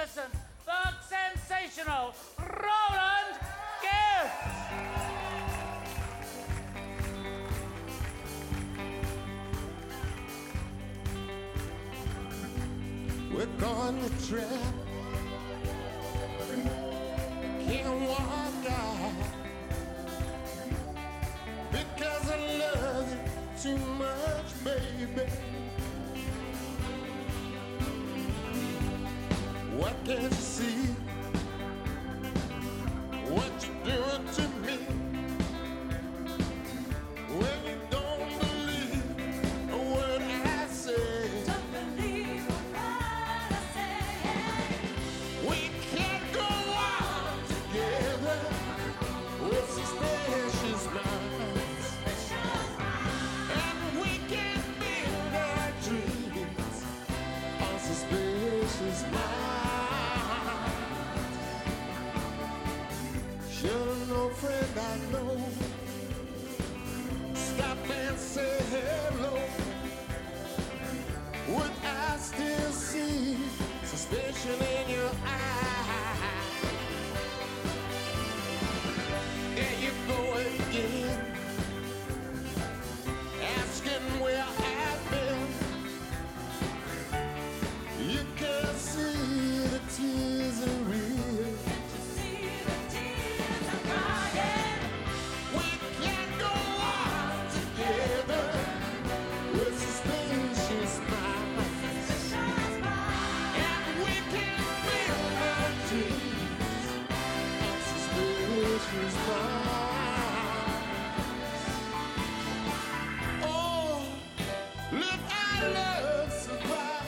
magnificent, the sensational Roland Gift. We're going to trap. Can't walk out because I love you too much, baby. What can't you see? What you doing to me? When you don't believe a word I say. Don't believe a word I say. We can't go on together with suspicious minds, and we can't build our dreams on suspicious minds. You're no friend I know. Stop and say hello. Would I still see suspicion in your eyes? There you go again, asking where I've been. You can see the tears are real. We can't go on together with suspicious minds, and we can't build our dreams on suspicious minds. Oh, let our love survive.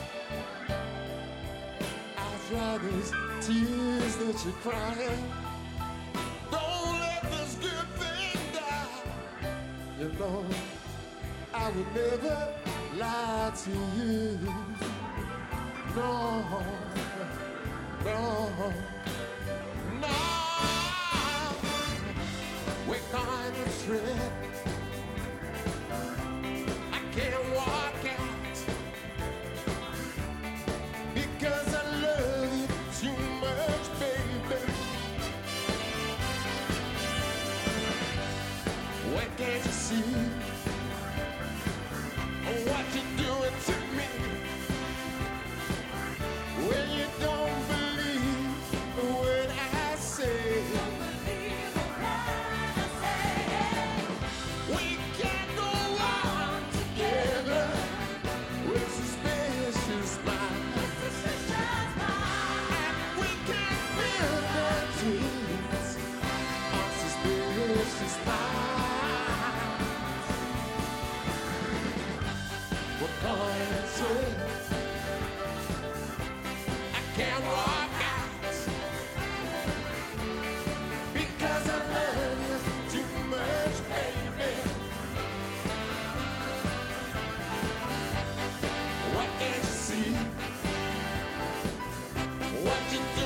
I'll dry these tears that you're crying. Don't let this good thing die. You know, I would never lie to you. No, no, no. We're going to trip. I can't walk out because I love you too much, baby. What can't you see? What you doing to me? When you don't believe a word I say. Don't believe a word I say. We can't go on together with suspicious minds, Suspicious mind. and we can't build our dreams on suspicious minds. We're going to I can't walk out because I love you too much, baby. What can't you see? What you do